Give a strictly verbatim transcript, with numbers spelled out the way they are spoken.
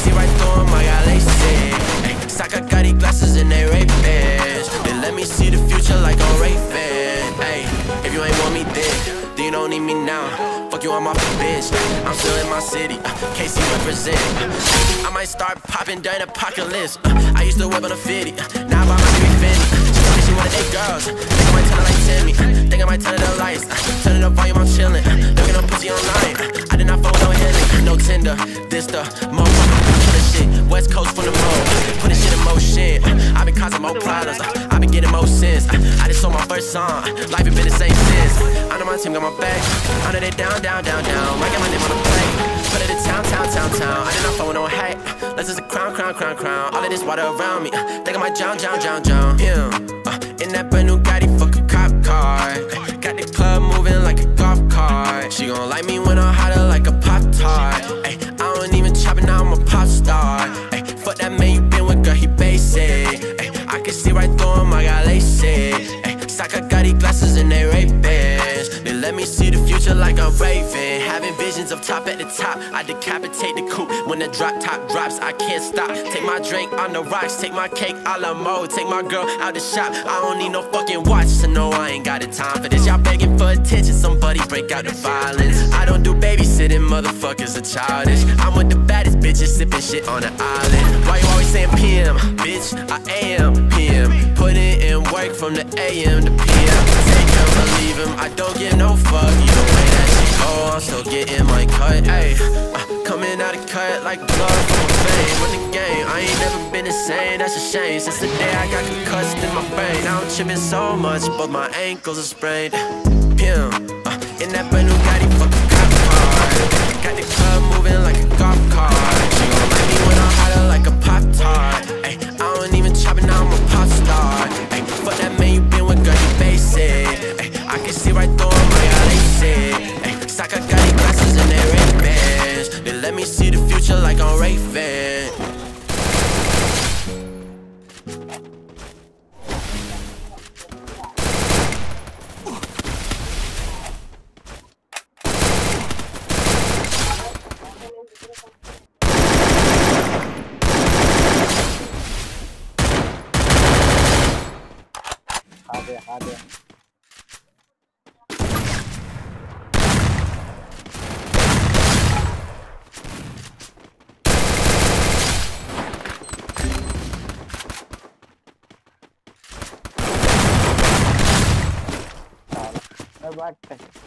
see right through them, I got LASIK. Ay, Saka got these glasses and they Ray-Bans. They let me see the future like I'm Ray-Ban. Ay, if you ain't want me then, then you don't need me now. Fuck you, I'm off the bitch. I'm still in my city, uh, K C represent. uh, I might start popping during apocalypse. uh, I used to whip on a fifty, uh, now I buy my baby Fendi. uh, She told me she wanted eight girls, uh, think I might turn her like Timmy. uh, Think I might turn it up lights, uh, turn it up volume, I'm chillin'. uh, Looking up pussy online, uh, I did not phone no healing. uh, No Tinder, this the motherfucker killer shit. West Coast from the mode, put this shit in motion. uh, I been causing more problems, uh, I been getting more sins. uh, I just sold my first song, uh, life ain't been the same since. uh, I know my team got my back, I know they down, down, down, down. I got my name on the plate, put it in town, town, town, town. I did not phone no hate, let's just a crown, crown, crown, crown. All of this water around me, uh, think I might drown, drown, drown, drown. Yeah, uh, in that brand new Gotti, fuck a cop car. uh, Got the club moving like a golf cart. She gon' like me when I'm hotter like a Pop-Tart. Ay, I don't even chop it, now I'm a pop star. Ay, fuck that man you been with, girl, he basic. Ay, I can see right through him, I got LASIK. Ay, Saka got these glasses and they Ray-Bans. They let me see the future like I'm Raven. Having visions of top at the top, I decapitate the coupe. When the drop top drops, I can't stop. Take my drink on the rocks, take my cake a la mode. Take my girl out the shop, I don't need no fucking watch to know I ain't got the time for this. Y'all begging for attention, somebody break out the violence. I don't do babysitting, motherfuckers are childish. I'm with the baddest bitches, sipping shit on the island. Why you always saying P M? Bitch, I am P M. Putting in work from the A M to P M. Take him or leave him, I don't give no fuck. Either way that shit go, I'm still getting my cut. Ayy, uh, coming out of cut like blood from a vein. With the game, I ain't never been the same, that's a shame. Since the day I got concussed in my brain, now I'm tripping so much, both my ankles are sprained. Pim, uh, in that brand new Gotti, fuck a cop car. Got the club moving like a golf cart. She gon' like me when I'm hotter like a Pop-Tart. Ay, I don't even chop it, now I'm a pop star. Ay, fuck that man you been with, girl, you basic. Ay, I can see right through him, I got LASIK. Ay, Saka got these glasses and they Ray-Bans. They let me see the future like I'm Ray-Ban. Ada, ada. Salah. Eh, back.